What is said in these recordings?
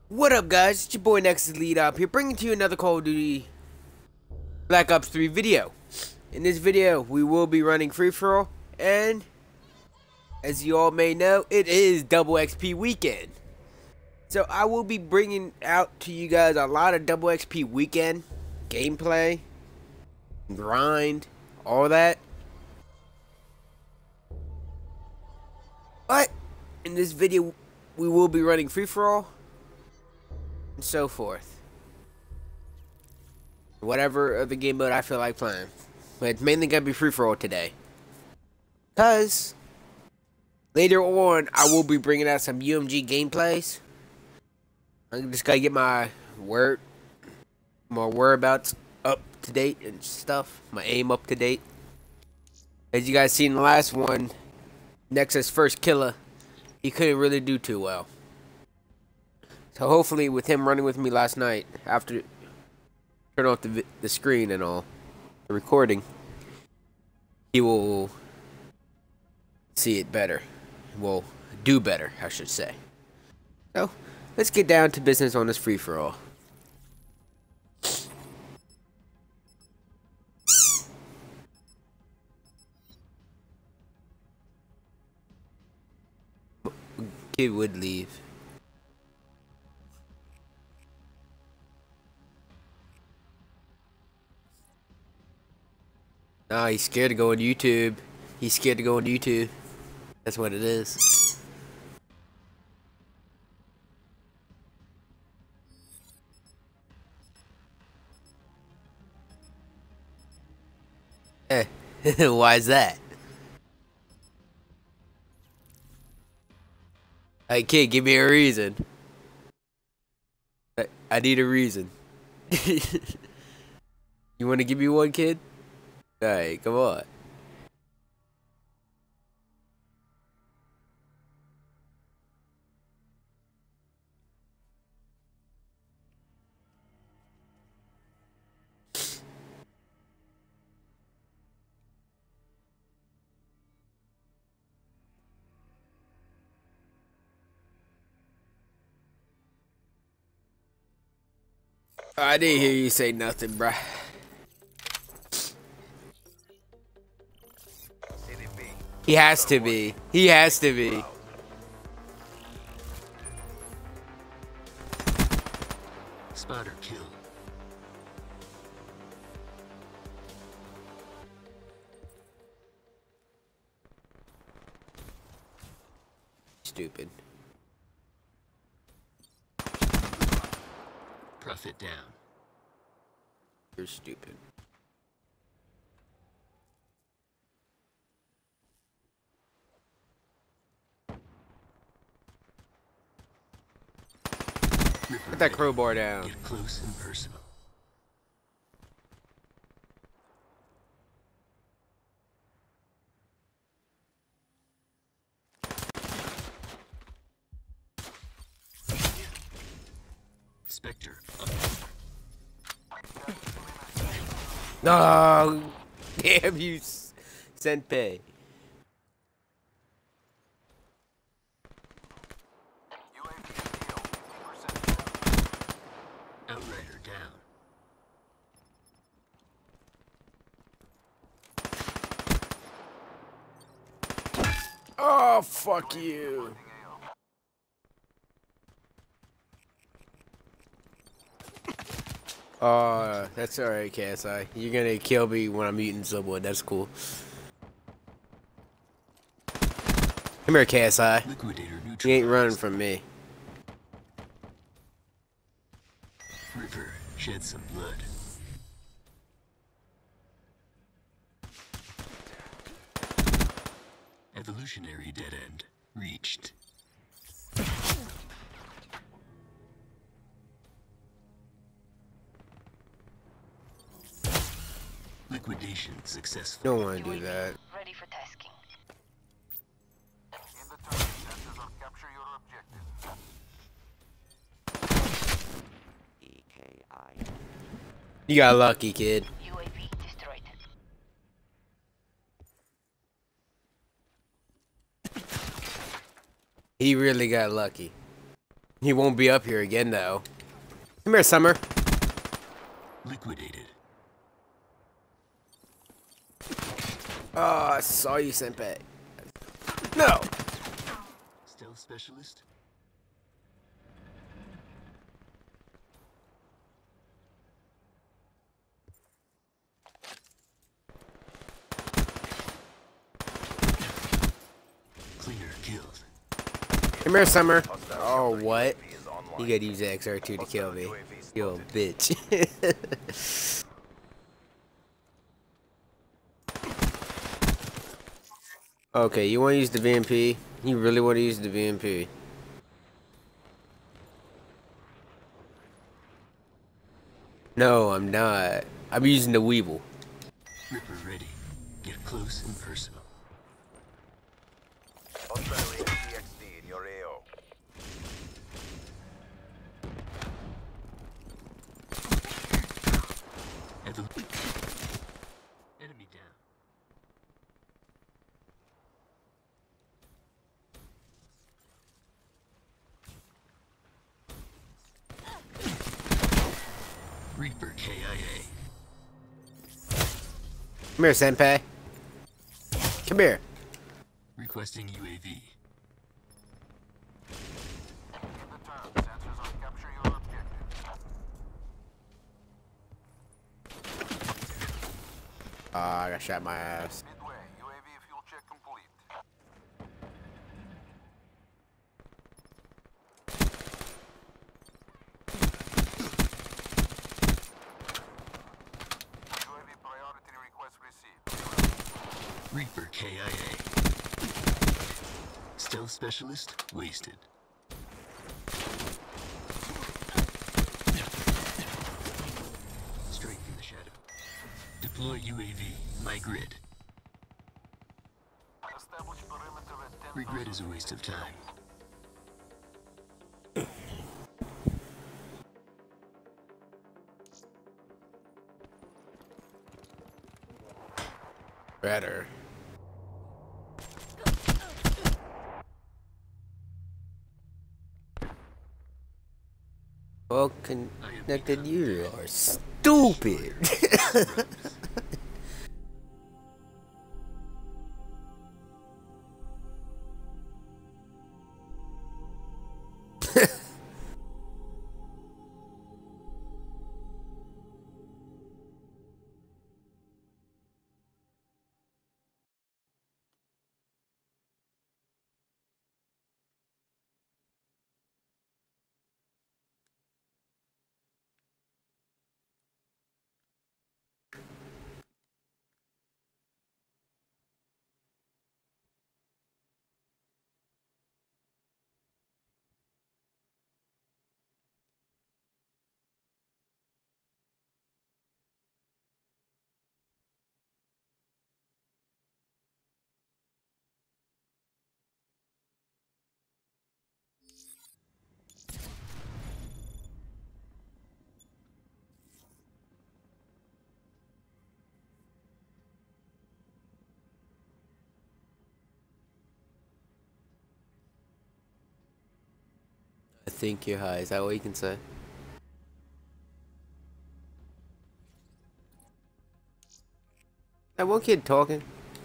What up, guys? It's your boy Nexus Lead Up here, bringing to you another Call of Duty Black Ops 3 video. In this video, we will be running free-for-all, and as you all may know, it is double XP weekend. So I will be bringing out to you guys a lot of double XP weekend gameplay, grind, all that. But in this video, we will be running free-for-all and so forth. Whatever other game mode I feel like playing. But it's mainly gonna be free-for-all today. Cause later on I will be bringing out some UMG gameplays. I'm just gotta get my whereabouts up to date and stuff. My aim up to date. As you guys seen in the last one, Nexus first killer, he couldn't really do too well. So hopefully with him running with me last night, after turn off the screen and all, the recording, he will see it better. Will do better, I should say. So, let's get down to business on this free-for-all. Kid would leave. Nah, he's scared to go on YouTube. He's scared to go on YouTube. That's what it is. Eh, why is that? Hey kid, give me a reason. I need a reason. You want to give me one, kid? Alright, come on. I didn't hear you say nothing, bruh. He has to be. He has to be. Spotter kill. Stupid. Profit down. You're stupid. Put that crowbar down. Get close and personal. Spectre. No, damn you, Senpei. Outrider down. Oh, fuck you. That's alright, KSI. You're gonna kill me when I'm eating someone. That's cool. Come here, KSI. Liquidator You ain't running from me. River, shed some blood. Evolutionary dead end reached. Liquidation successful. Don't want to do that. Ready for tasking. In the target sensors or capture your objective. You got lucky, kid. UAV destroyed. He really got lucky. He won't be up here again, though. Come here, Summer. Liquidated. Oh, I saw you, Senpai. No! Stealth specialist. Cleaner killed. Come here, Summer. Oh, what? You gotta use the XR2 to kill me. You old bitch. Okay, you wanna use the VMP? You really wanna use the VMP? No, I'm not. I'm using the Weeble. Ripper ready. Get close and personal. Hostile ATXD in your AO. Enemy down. Reaper KIA. Come here, Senpai. Come here. Requesting UAV. Keep the terms. Sensors will capture your objective. I got shot in my ass. Midway. UAV fuel check complete. UAV priority request received. Reaper KIA. Stealth specialist wasted. Strike in the shadow. Deploy UAV. My grid. Establish perimeter at 10. Regret is a waste of time. Better. Well connected, you are stupid. I think you're high. Is that what you can say? That one kid talking.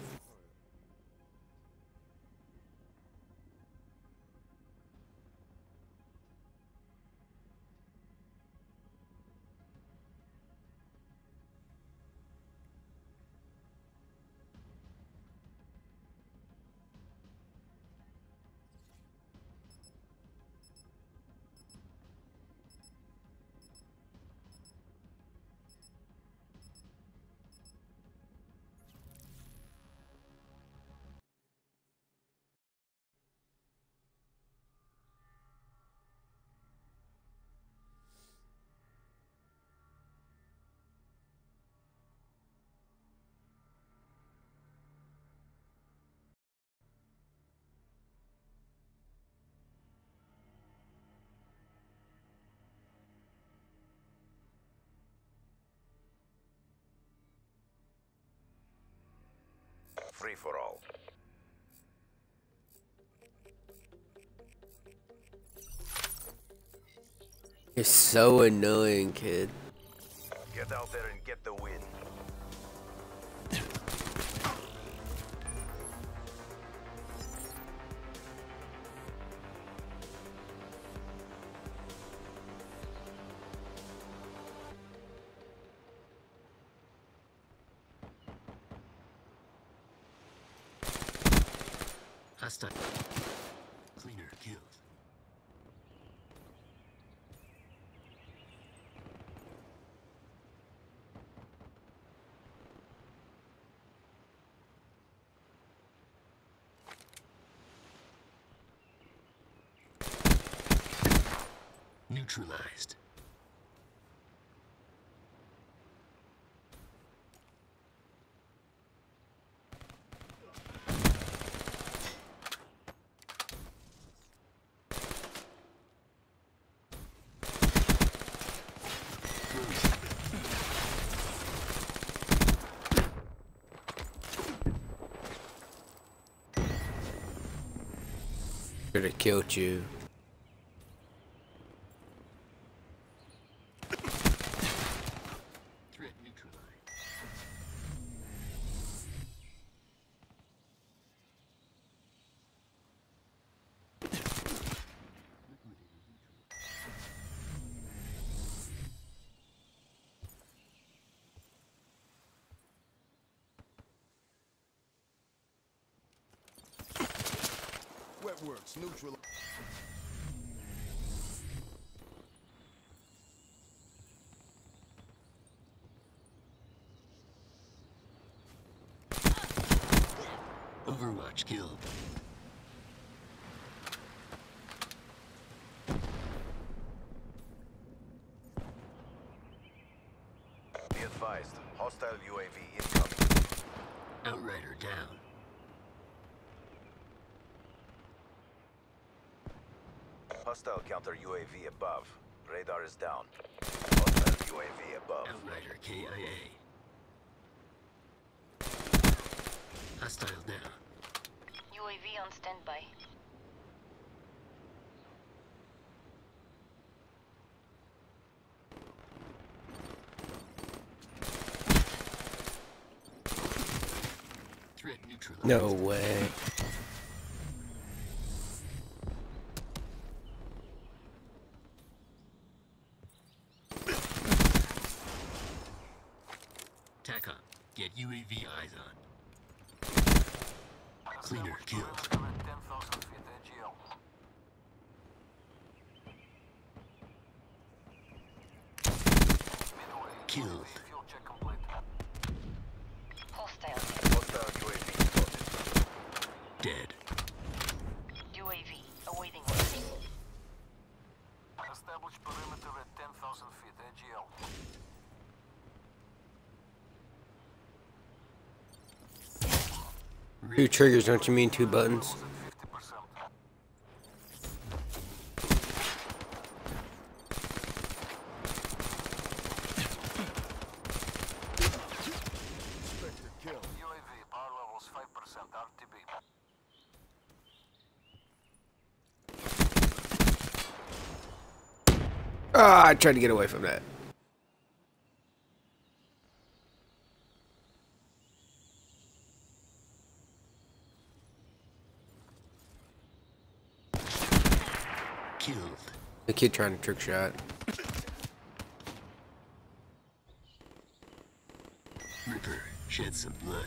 Free for all. You're so annoying, kid. Get out there and get the win. Hostile. Cleaner killed. Neutralized. Should have killed you. Threat neutralized. Wetworks neutral. Overwatch killed. Be advised, hostile UAV incoming. Outrider down. Hostile counter UAV above. Radar is down. Hostile UAV above. Outrider KIA. Hostile down. UAV on standby. Threat neutralized. No way. TACOM. Get UAV eyes on. Cleaner killed. 10,000 feet AGL. Midway. Killed. Fuel check complete. Hostile. Hostile UAV spotted. Dead. UAV awaiting orders. Establish perimeter at 10,000 feet AGL. Two triggers, don't you mean two buttons? At 50%. UAV power levels 5% RTB. Ah, I tried to get away from that. Killed. The kid trying to trick shot. Ripper. Shed some blood.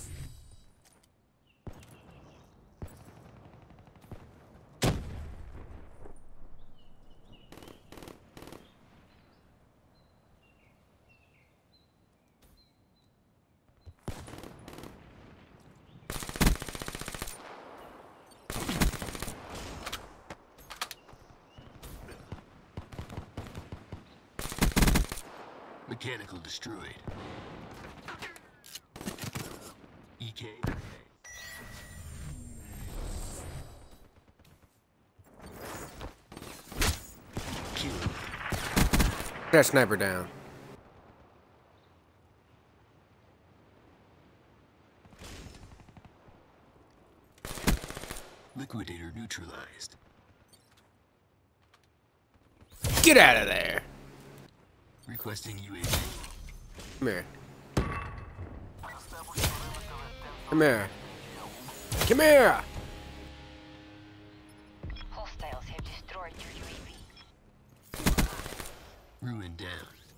Mechanical destroyed. EK. Killed. That sniper down. Liquidator neutralized. Get out of there. Requesting UAV. Come here. Come here. Come here. Hostiles have destroyed your UAV. Ruin down.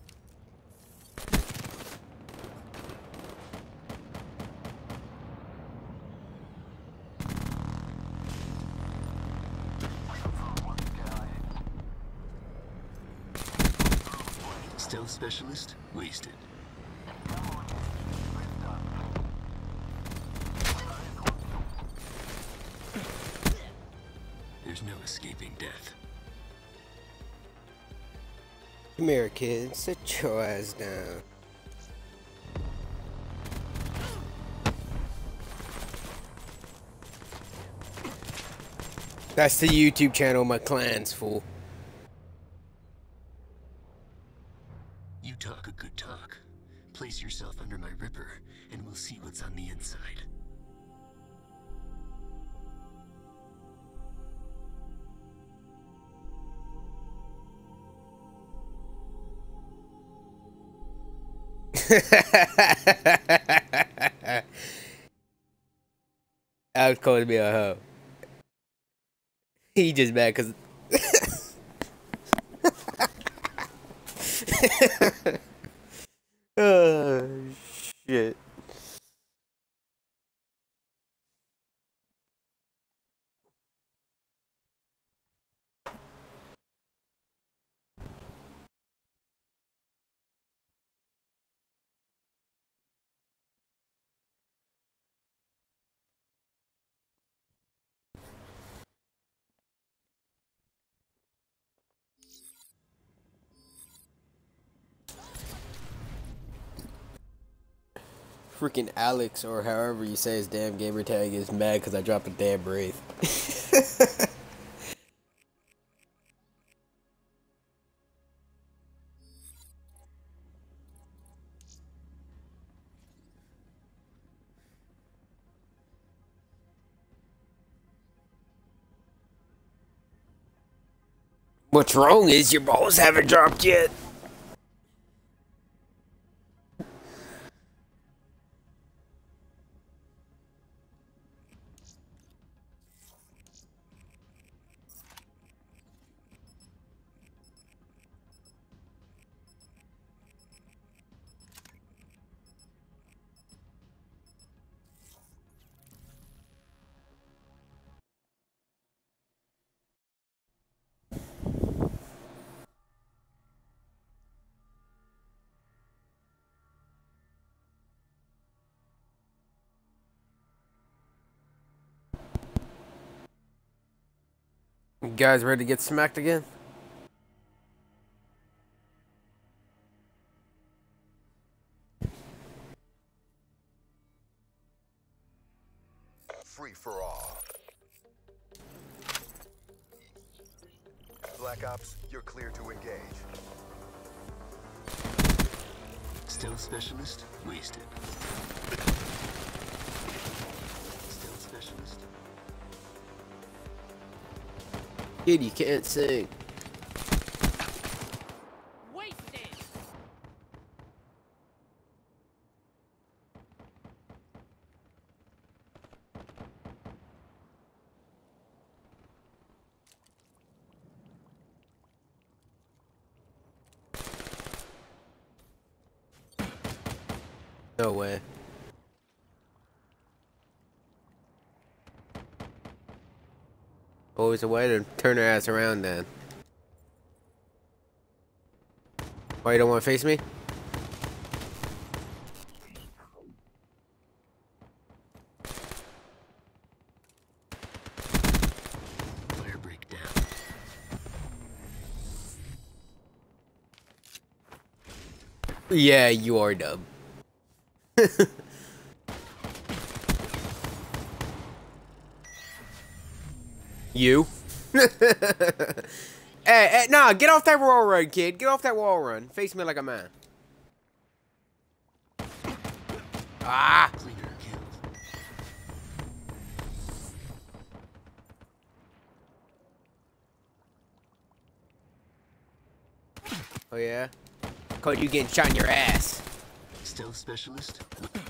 Stealth specialist wasted. There's no escaping death. Come here, kid. Sit your ass down. That's the YouTube channel my clan's fool. You talk a good talk. Place yourself under my ripper, and we'll see what's on the inside. Alex calling me a hoe. He just mad cause oh shit. Freaking Alex, or however you say his damn gamer tag, is mad because I dropped a damn wraith. What's wrong is your balls haven't dropped yet. You guys ready to get smacked again? Free for all. Black Ops, you're clear to engage. Stealth specialist wasted. Stealth specialist. Kid, you can't sing. No way. Always a way to turn her ass around then. Why you don't want to face me? Fire break down. Yeah, you are dumb. You? Hey, nah, get off that wall run, kid. Get off that wall run. Face me like a man. Ah! Cleaner killed. Oh yeah? Code you getting shot in your ass. Stealth specialist?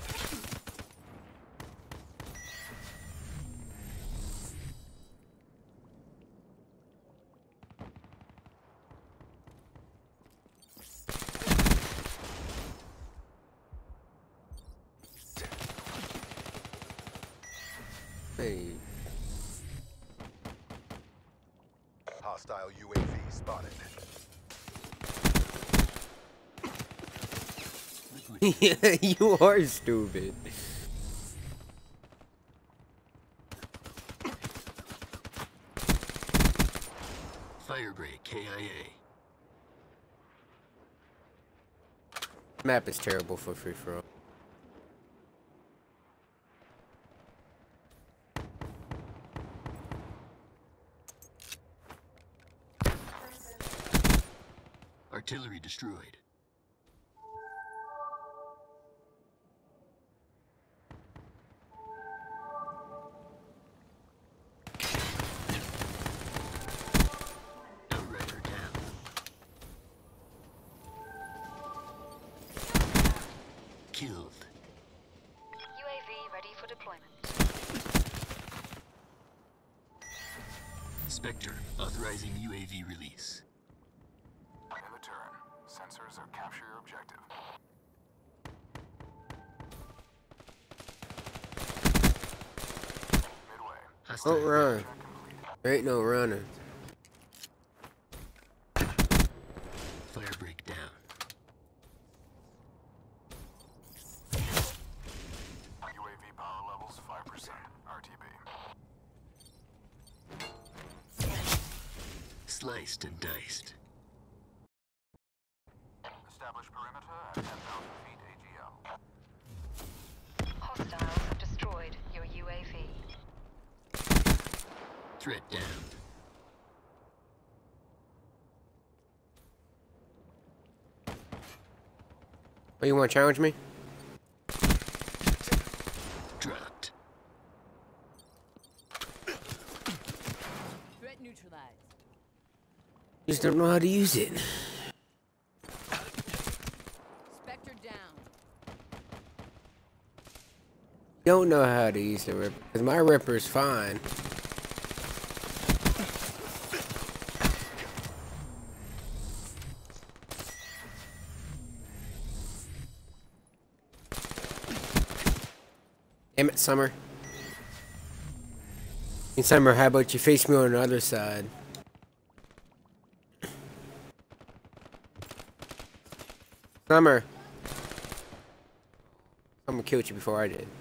Hey. Hostile UAV spotted. You are stupid. Firebreak KIA. Map is terrible for free for all. Artillery destroyed. Outrider down. Killed. UAV ready for deployment. Spectre authorizing UAV release. In the turn. Sensors are capture your objective. Midway. Hostile Don't run. Check complete. There ain't no running. Firebreak down. UAV power levels 5%. RTB. Sliced and diced. Establish perimeter at 10,000 feet AGL. Hostiles have destroyed your UAV. Threat down. Oh, you want to challenge me? Dropped. Threat neutralized. You just don't know how to use it. Spectre down. Don't know how to use the Ripper. Because my Ripper's fine. Damn it, Summer. Hey, Summer, how about you face me on the other side? Summer. I'm gonna kill you before I did.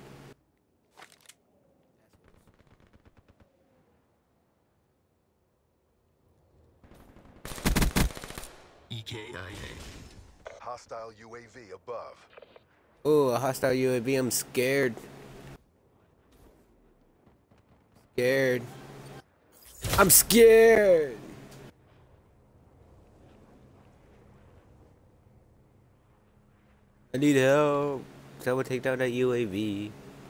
EKIA. Hostile UAV above. Oh, a hostile UAV. I'm scared. Scared. I'm scared. I need help. Someone take down that UAV.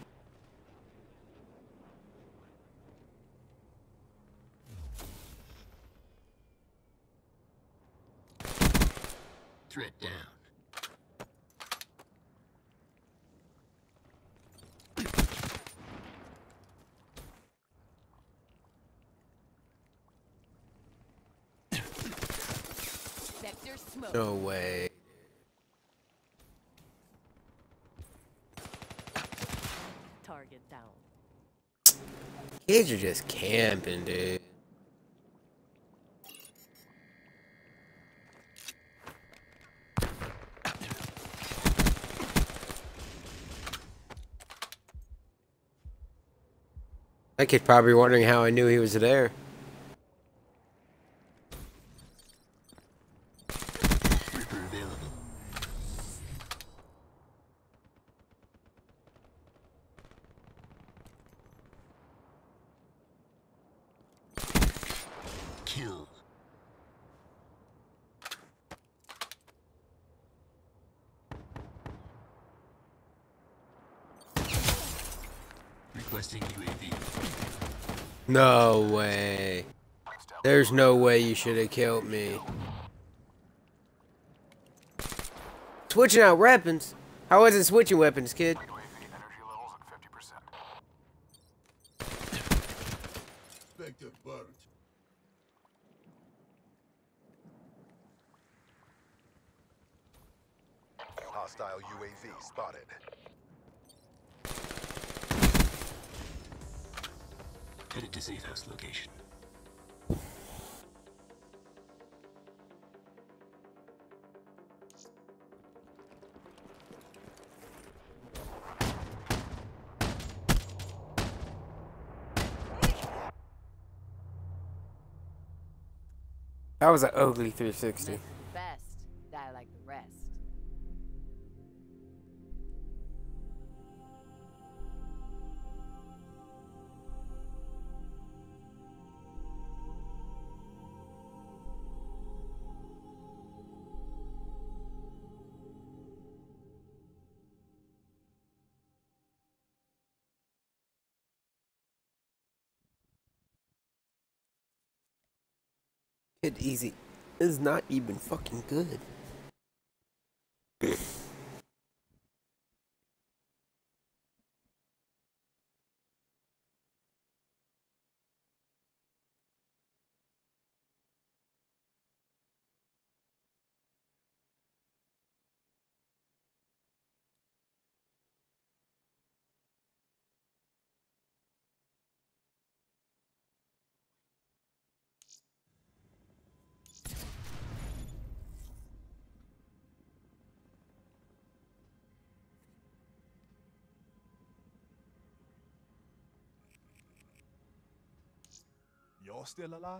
Threat down. Spectre smoke. No way. Target down. Kids are just camping, dude. That kid's probably wondering how I knew he was there. Reaper available. Kill. Requesting UAV. No way. There's no way you should have killed me. Switching out weapons? How is it switching weapons, kid? UAV energy levels at 50%. Vector burnt. Hostile UAV spotted. Headed to safe house location. That was an ugly 360. Live best, die like the rest. Kid Easy is not even fucking good. Y'all still alive?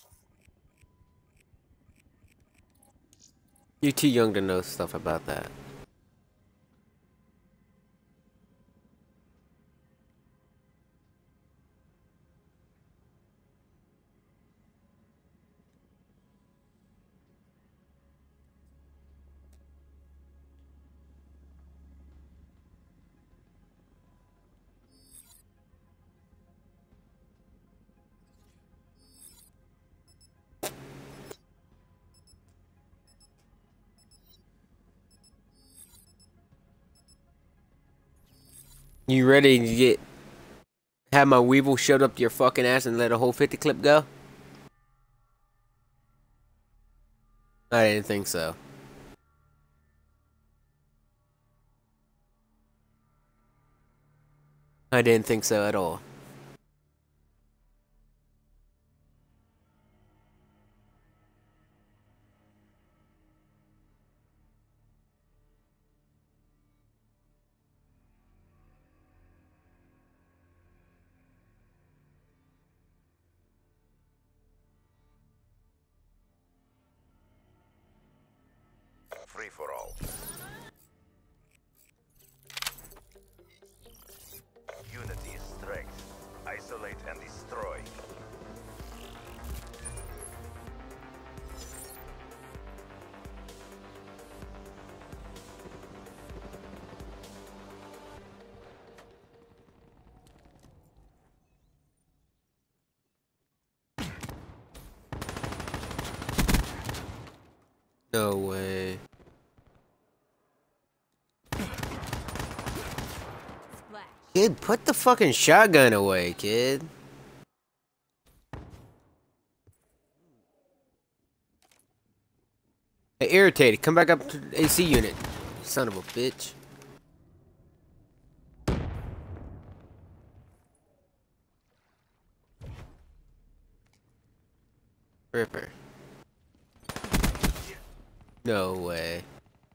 You're too young to know stuff about that. You ready to get have my Weevil shut up your fucking ass and let a whole 50 clip go? I didn't think so. I didn't think so at all. Free for all. Unity is strength. Isolate and destroy. No way. Splash. Kid, put the fucking shotgun away, kid. Hey, irritated. Come back up to the AC unit. Son of a bitch. Ripper. No way.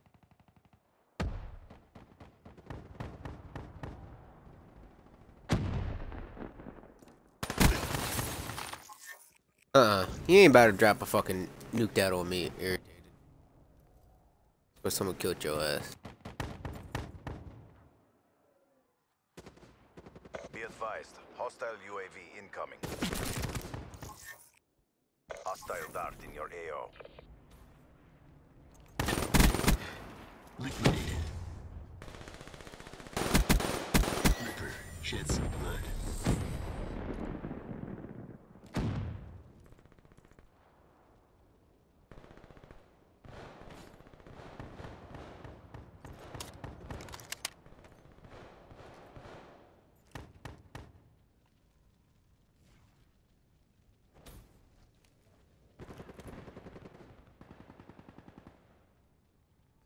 You ain't about to drop a fucking nuke out on me, irritated. Or someone killed your ass. Be advised, hostile UAV incoming. Hostile dart in your AO. Liquidated. Ripper, shed some blood.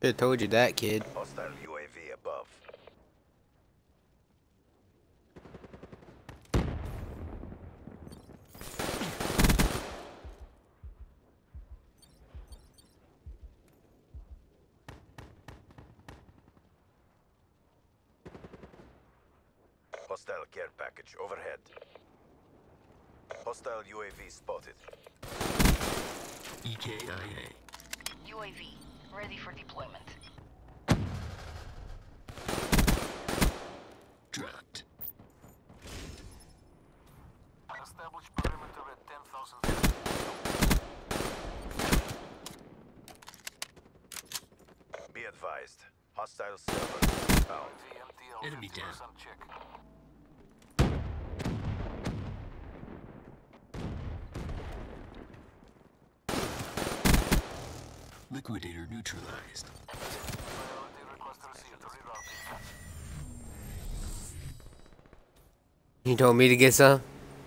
I told you that, kid. Hostile UAV above. Hostile care package overhead. Hostile UAV spotted. EKIA. UAV, ready for deployment. Dropped. Establish perimeter at 10,000 feet. Be advised. Hostile server found. TMTL Enemy down. 50% check. Liquidator neutralized. Priority request received. Rerouting. You told me to get some?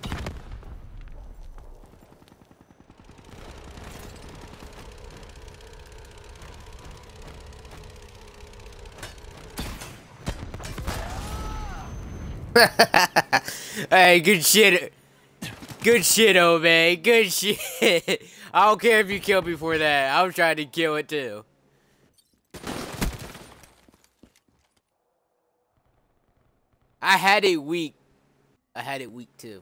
Hey, good shit. Good shit, old man. Good shit. I don't care if you kill me for that. I'm trying to kill it too. I had it weak. I had it weak too.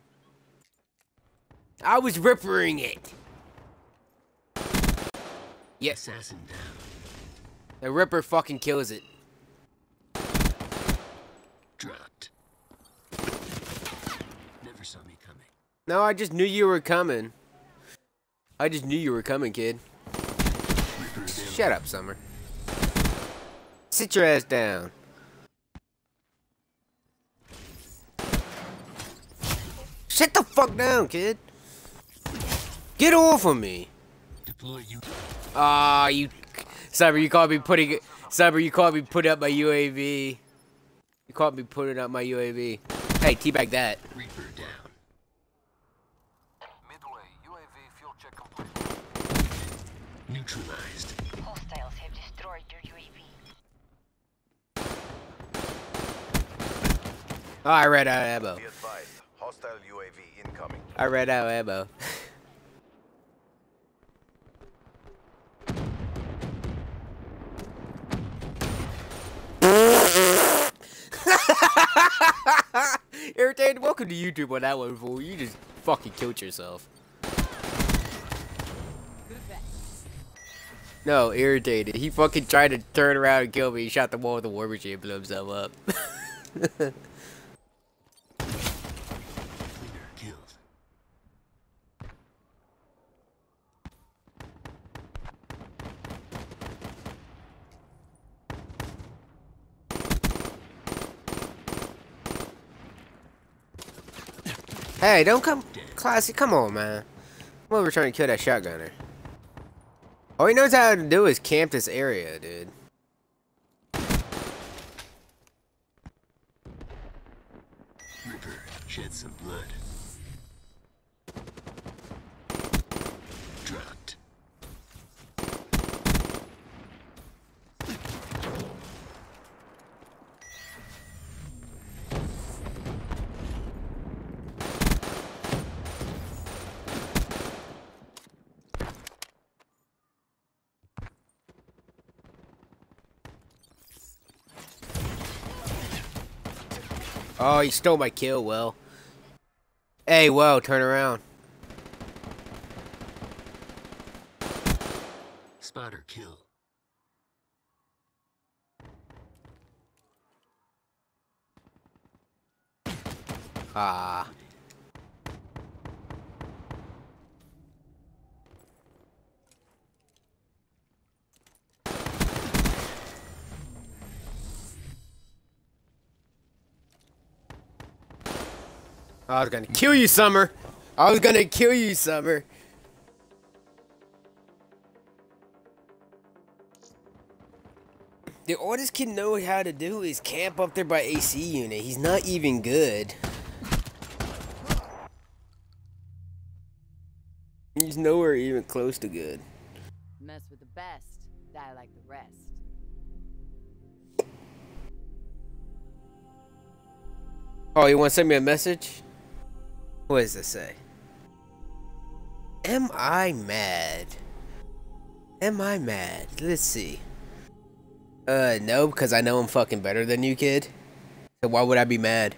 I was rippering it. Yes. Assassin down. The Ripper fucking kills it. Dropped. Never saw me coming. No, I just knew you were coming. I just knew you were coming, kid. Reaper available. Shut up, Summer. Sit your ass down. Sit the fuck down, kid. Get off of me. Deploy you. Ah, you... Cyber, you caught me putting... Cyber, you caught me putting up my UAV. You caught me putting up my UAV. Hey, teabag that. Reaper down. Midway. UAV fuel check complete. Neutralized. Hostiles have destroyed your UAV. Oh, I ran out of ammo. Be advised. Hostile UAV incoming. I ran out of ammo. Irritated, welcome to YouTube on that one, fool. You just fucking killed yourself. No, irritated. He fucking tried to turn around and kill me. He shot the wall with the war machine and blew himself up. Cleaner killed. Hey, don't come... Classic, come on, man. I'm over trying to kill that shotgunner. All he knows how to do is camp this area, dude. Reaper shed some blood. Dropped. Oh, he stole my kill, Will. Hey, Will, turn around. Spotter kill. Ah. I was gonna kill you, Summer. I was gonna kill you, Summer. The all this kid knows how to do is camp up there by AC unit. He's not even good. He's nowhere even close to good. Mess with the best, die like the rest. Oh, you want to send me a message? What does this say? Am I mad? Am I mad? Let's see. No, because I know I'm fucking better than you, kid. So why would I be mad?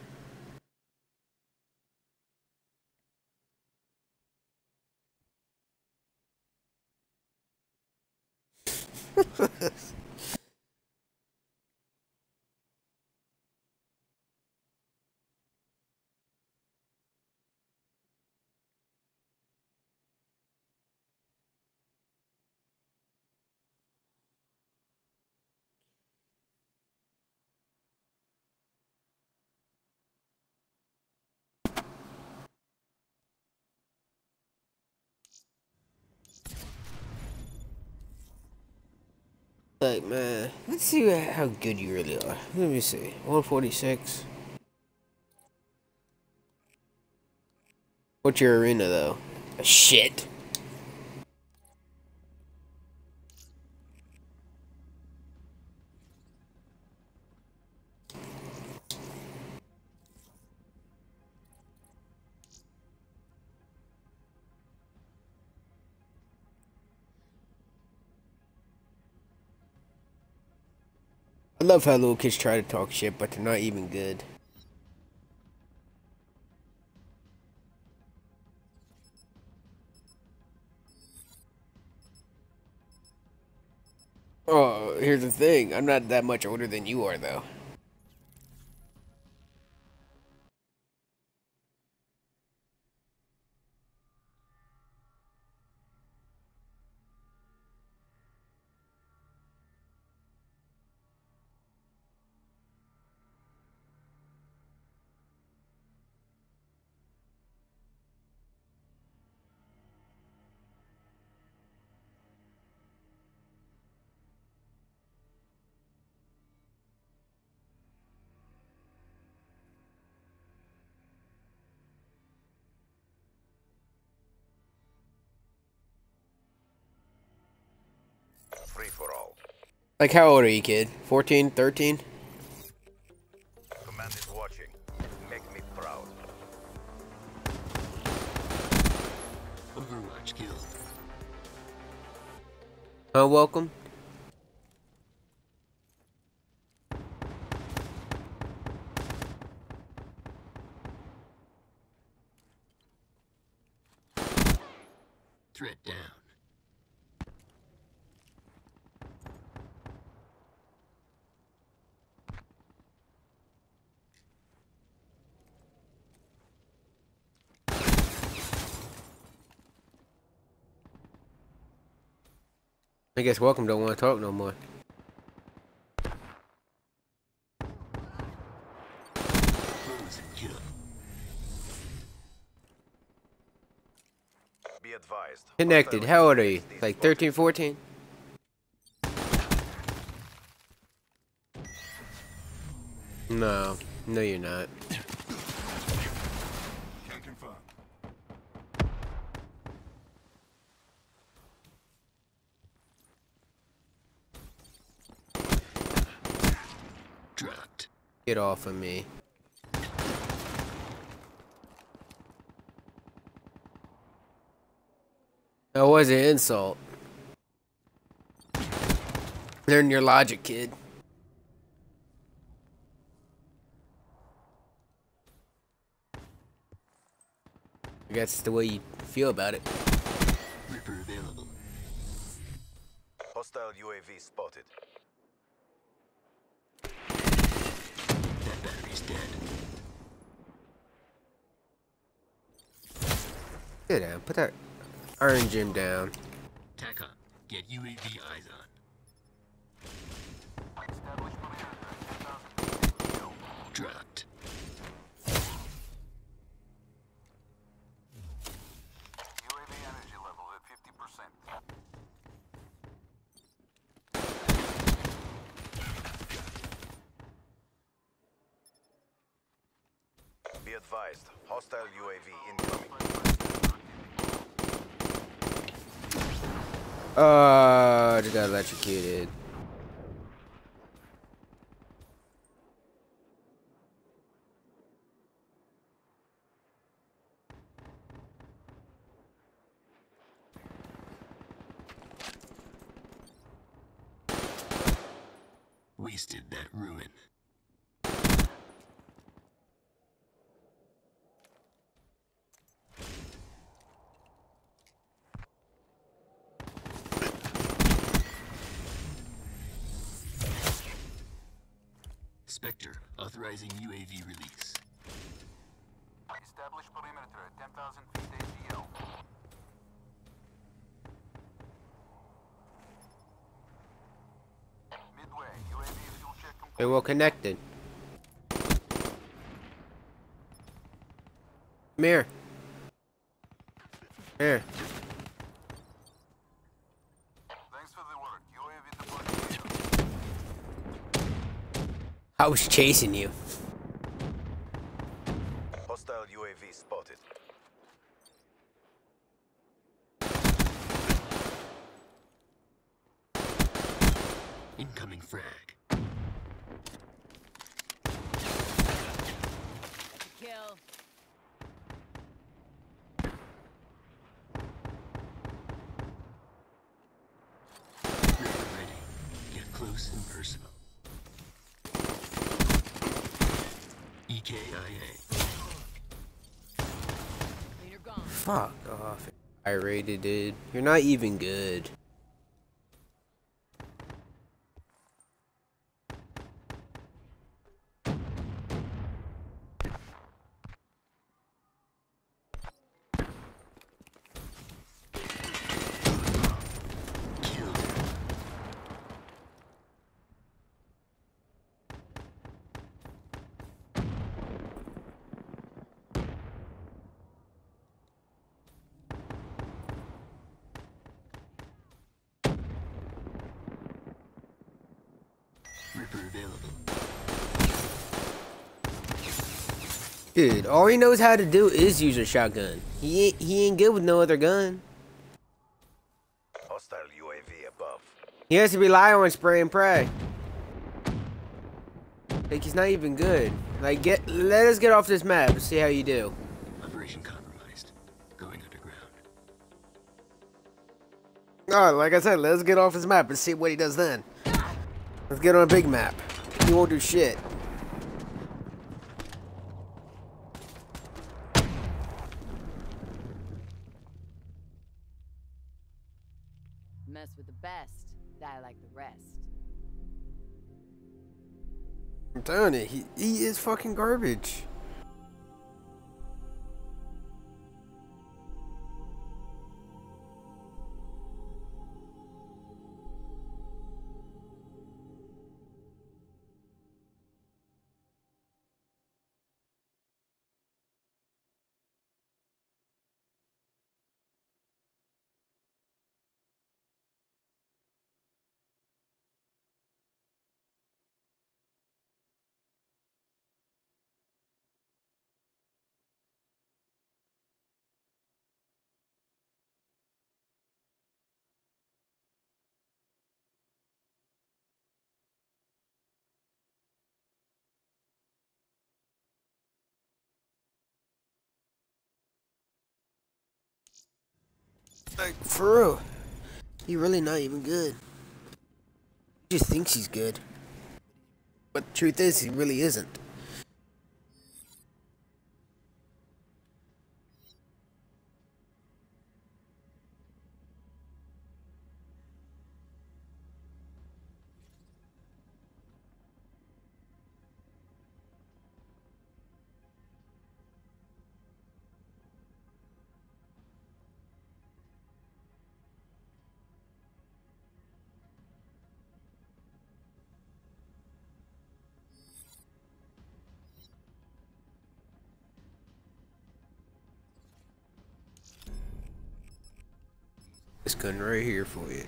Like, man, let's see how good you really are. Let me see. 146. What's your arena, though? Shit. I love how little kids try to talk shit, but they're not even good. Oh, here's the thing. I'm not that much older than you are, though. Free for all. Like, how old are you, kid? 14, 13? Command is watching. Make me proud. Overwatch killed. Welcome. Threat down. I guess welcome don't want to talk no more. Close and kill. Be advised. Connected. How old are you? Like 13, 14? No. No, you're not. Can confirm. Dropped. Get off of me. That was an insult. Learn your logic, kid. I guess it's the way you feel about it. Ripper available. Hostile UAV spotted. That battery's dead. Sit down. Put that iron gem down. TACOM. Get UAV eyes on. Established perimeter. 10,000 meters. Dropped. UAV energy level at 50%. Be advised. Hostile UAV incoming. Just got electrocuted. Wasted that ruin. Spectre, authorizing UAV release. Establish perimeter at 10,000 feet AGL. Midway, UAV fuel check complete. They well connected. Come here. Here. Thanks for the work. UAV deployed. I was chasing you. Hostile UAV spotted. Incoming frag. Kill. Ripper ready. Get close and personal. EKIA. Cleaner gone. Fuck off. I rated it. You're not even good. Killed. Ripper available. Dude, all he knows how to do is use a shotgun. He ain't good with no other gun. Hostile UAV above. He has to rely on spray and pray. Like he's not even good. Like let us get off this map and see how you do. Operation compromised. Going underground. Oh, like I said, let's get off this map and see what he does then. Let's get on a big map. He won't do shit. Mess with the best, die like the rest. I'm telling you, he is fucking garbage. Like, for real. He really not even good. He just thinks he's good. But the truth is, he really isn't. This gun right here for you.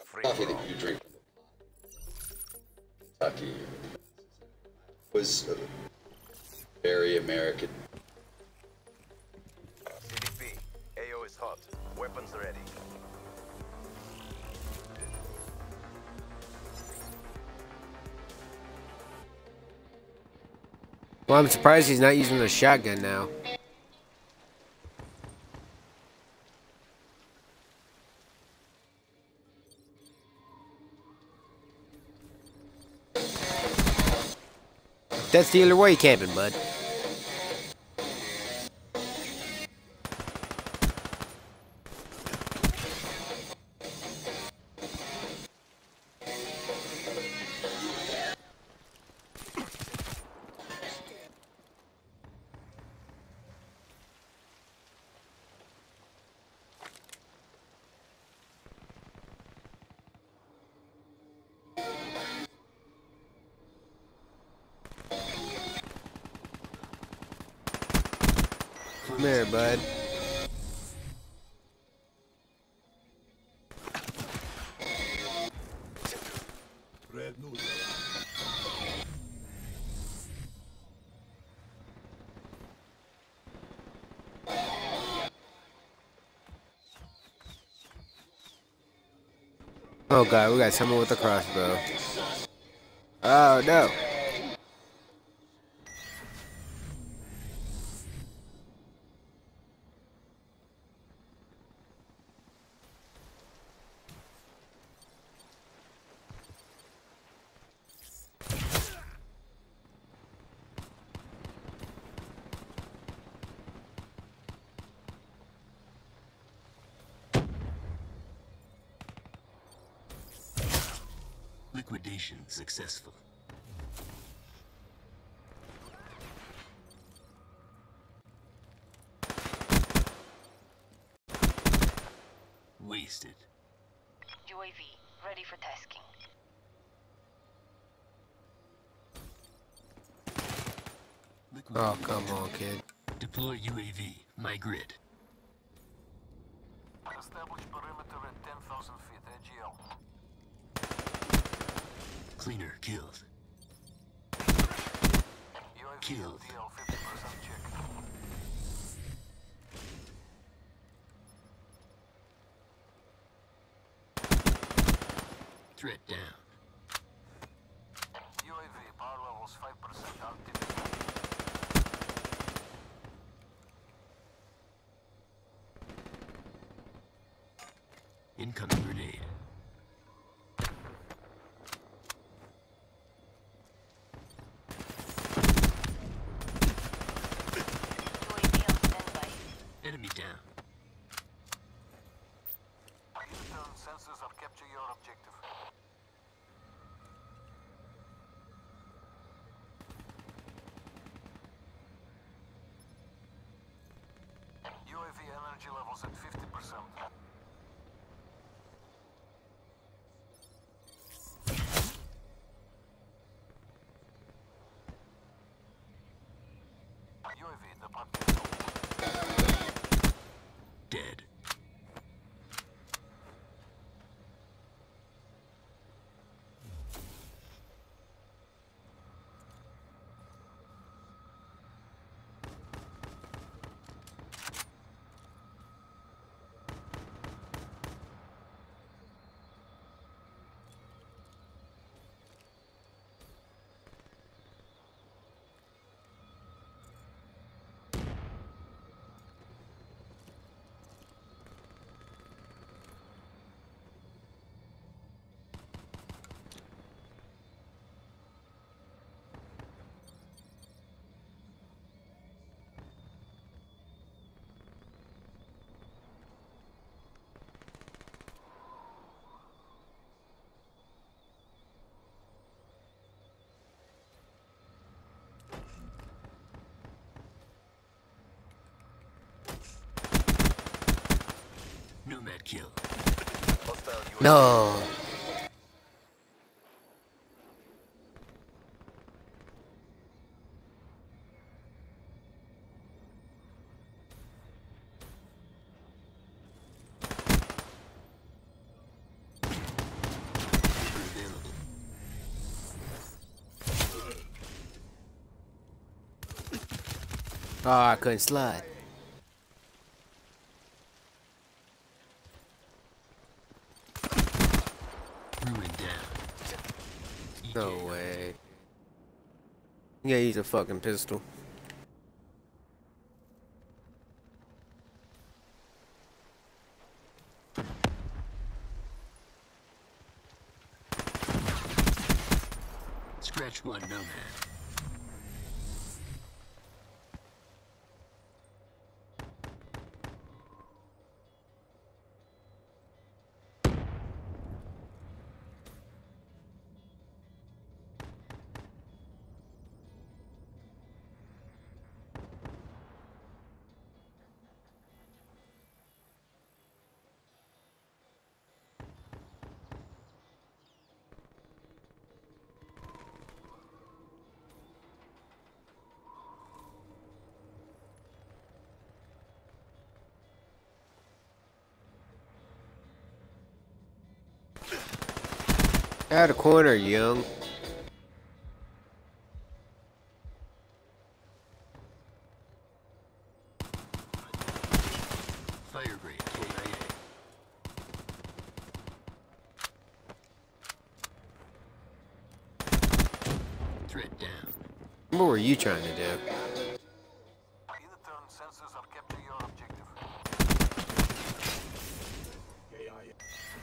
free Coffee for all. that you drink in Kentucky was very American. CDP, AO is hot. Weapons ready. Well, I'm surprised he's not using the shotgun now. That's the other way camping, bud. Come here, bud. Red noodle. Oh god, we got someone with a crossbow. Oh no. Liquidation successful. Wasted. UAV, ready for tasking. Oh, come on, kid. Deploy UAV. My grid. Establish perimeter at 10,000 feet, AGL. Cleaner killed. UAV Killed. LTL 50% check. Threat down. UAV power levels 5% active. Incoming grenade. UAV on standby. Enemy down. Return sensors or capture your objective. UAV energy levels at 50%. UAV departing. Dead. Nomad kill. Hostile UAV. No. Oh, I couldn't slide. Ruin down. No way. Yeah, he's a fucking pistol. Scratch one, no man. Out of corner, young. Fire grade, KIA. Threat down. What were you trying to do? In the turn, sensors are capture your objective. KIA.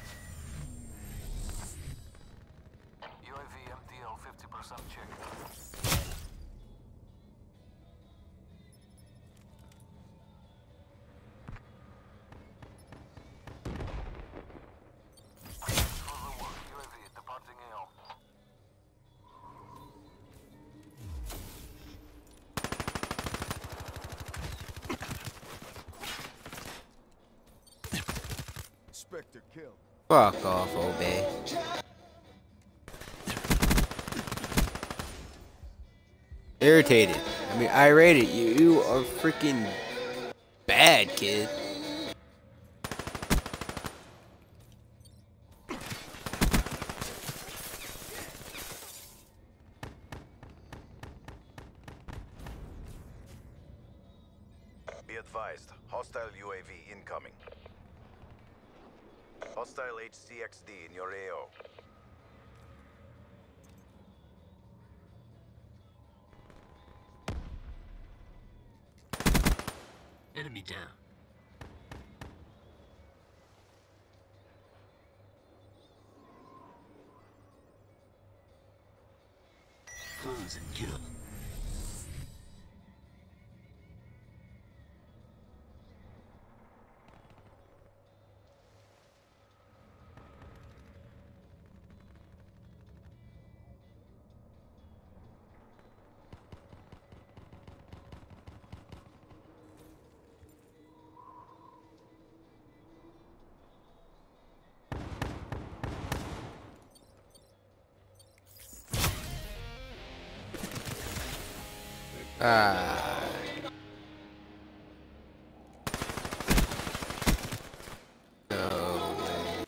UAV MTL 50% check. Further work, UAV departing AO. Spectre kill. Fuck off, Obey. Irritated. I mean, irate. You are freaking bad, kid. Be advised, hostile UAV incoming. Hostile HCXD in your AO. Enemy down. Close and kill. Ah. No way.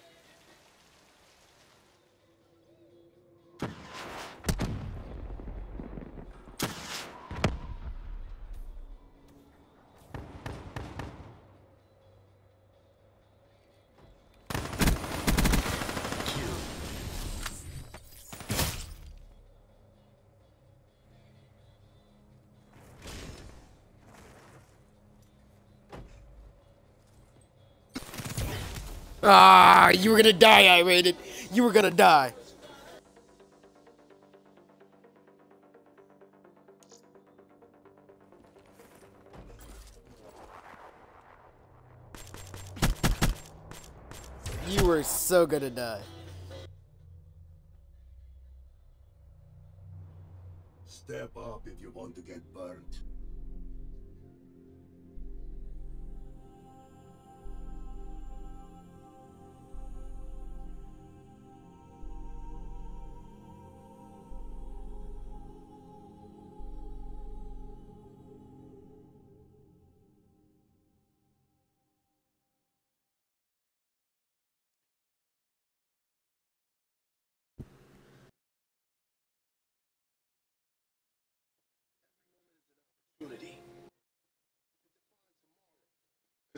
Kill. Ah, you were gonna die, irate. You were gonna die. You were so gonna die. Step up if you want to get burnt.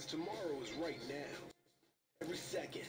Tomorrow is right now. Every second.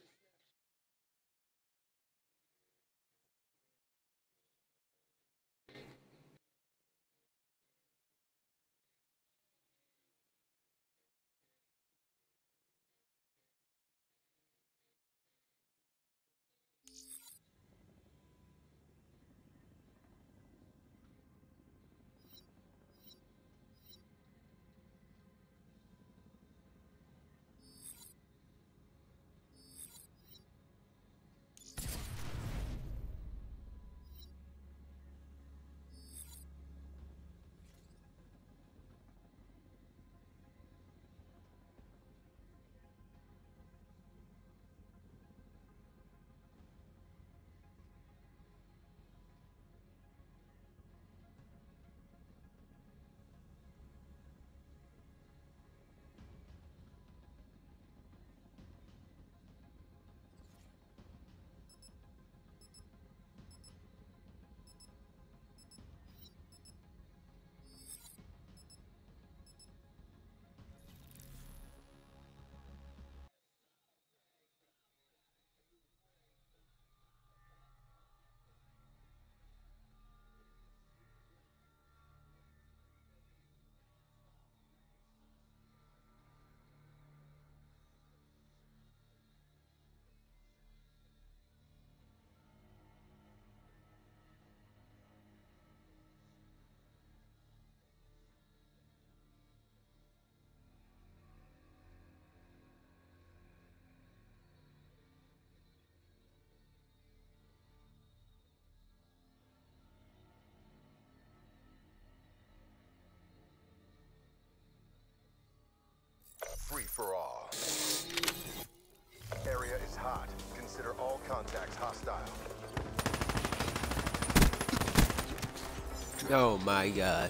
Free for all. Area is hot. Consider all contacts hostile. Oh my god.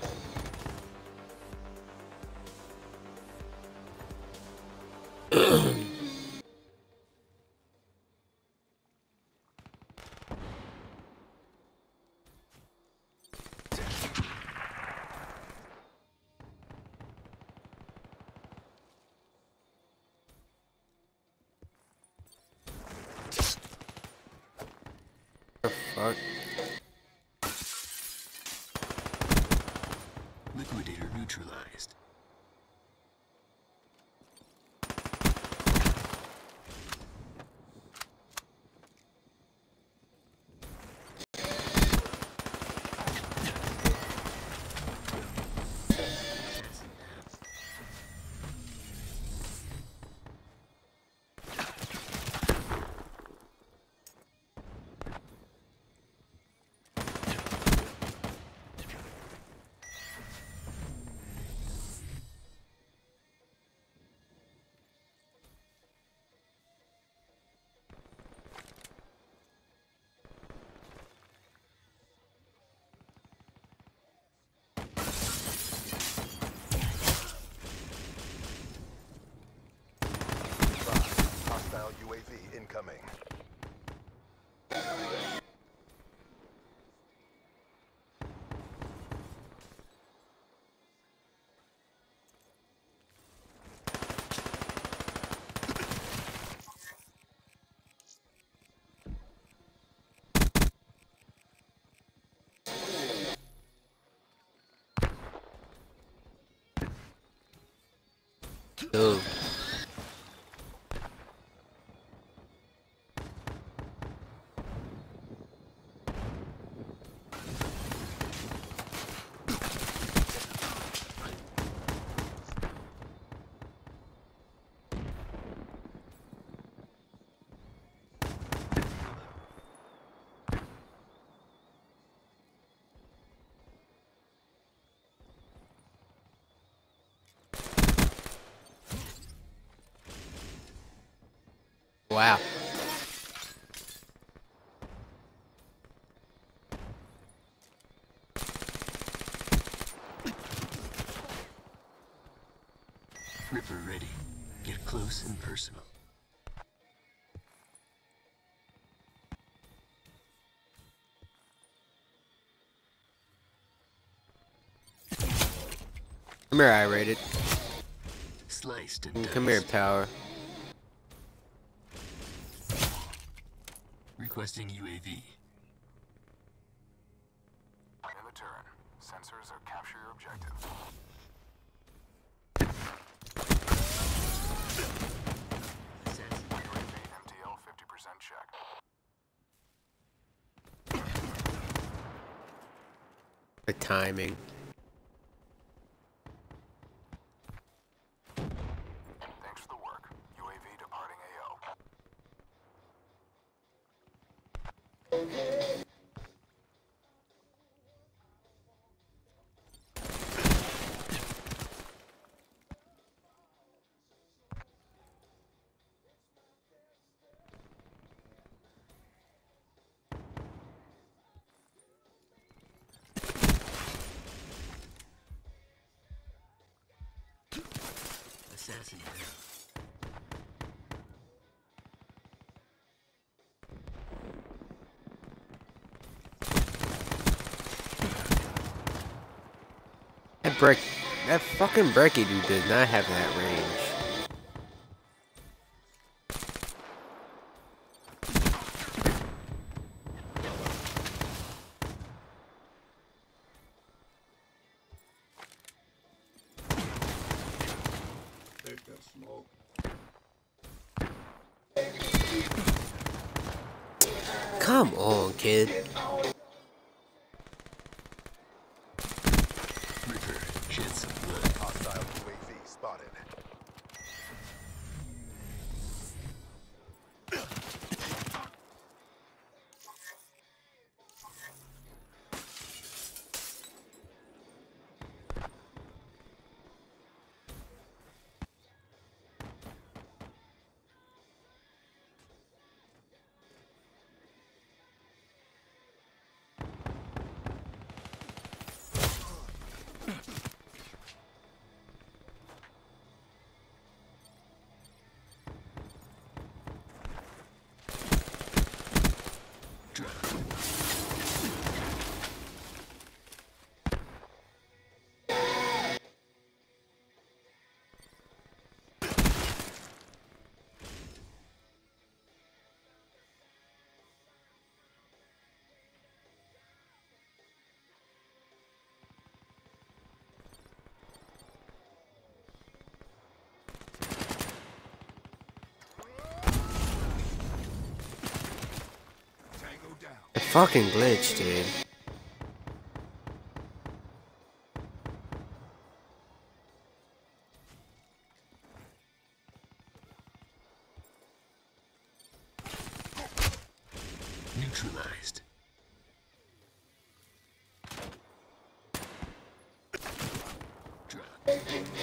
Fuck. Liquidator neutralized. Hostile UAV incoming. Dude. Wow. Ripper ready. Get close and personal. Come here, I rated. Sliced and Come here, diced. Power. Requesting UAV. In the turret. Sensors are capture your objective. Assassin. UAV MTL 50% check. The timing. Thanks for the work. UAV departing AO. Assassin down. That fucking Brecky dude does not have that range. Take that smoke. Come on, kid. Ripper, shed some blood. Hostile UAV spotted. The fucking glitch, dude. Neutralized. Drop.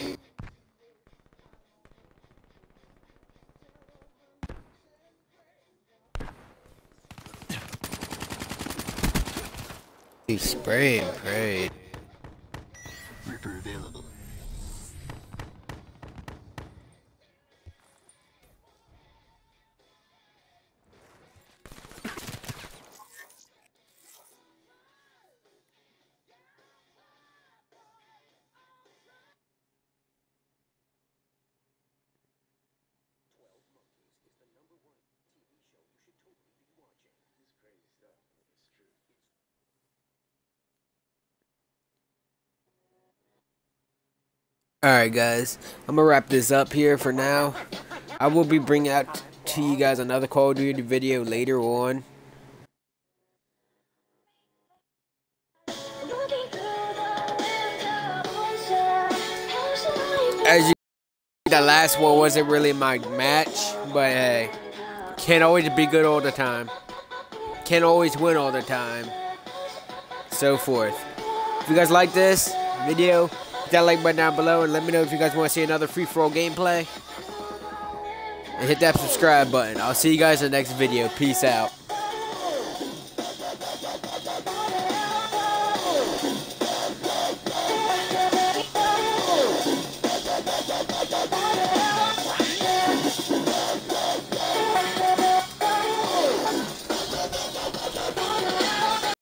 He spray and prayed. Ripper available. Alright guys, I'm gonna wrap this up here for now. I will be bringing out to you guys another Call of Duty video later on. As you the last one wasn't really my match, but hey, can't always be good all the time. Can't always win all the time. So forth. If you guys like this video, hit that like button down below and let me know if you guys want to see another free-for-all gameplay. And hit that subscribe button. I'll see you guys in the next video. Peace out.